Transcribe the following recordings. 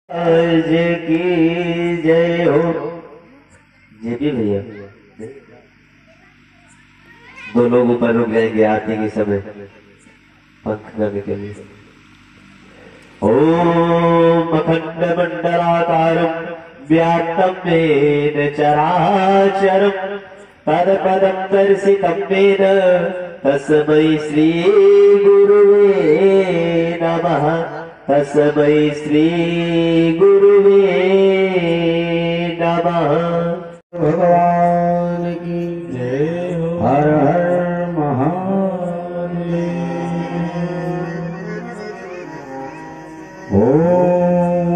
जय की जय हो। जी भी भैया दो लोग ऊपर रुक जाएंगे आरती के समय पंख करने के लिए। ओम अखंड मंडलाकारं व्याप्तं येन चराचरं तत्पदं दर्शितं येन तस्मै श्री गुरुवे नमः। तस्मै श्री गुरुवे नमः। भगवान की जय हो। हर हर महादेव। ओम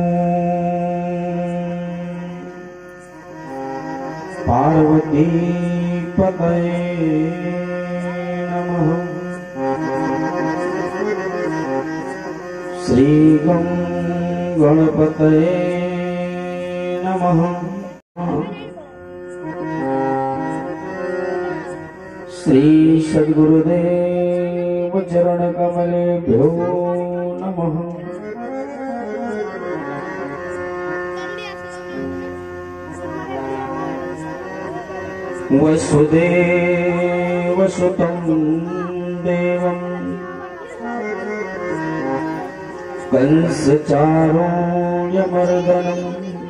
पार्वती पतये नमः। श्री गणपतये नमः। श्री सद्गुरुदेव चरण कमलेभ्यो नमः। वसुदेव सुतं देवं कंसचारूण्यमर्दनम्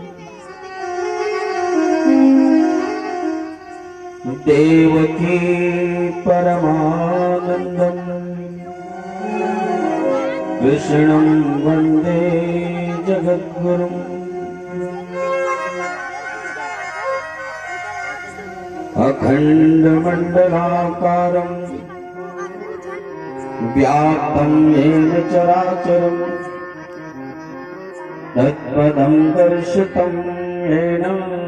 देवकी परमानन्दम् कृष्णं वन्दे जगद्गुरुम्। अखण्डमण्डलाकारं व्याप्तं येन चराचरं तत्पदं दर्शितं येन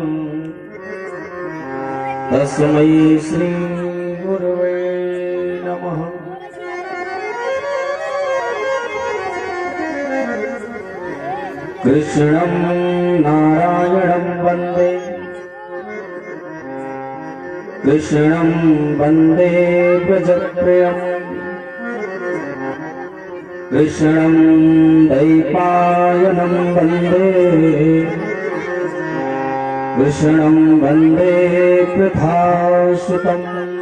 तस्मै श्री गुरुवे नमः। कृष्णं नारायणं वन्दे कृष्णं वन्दे व्रजप्रियं कृष्णं द्वैपायनं वन्दे कृष्णं वन्दे पृथासुतम्।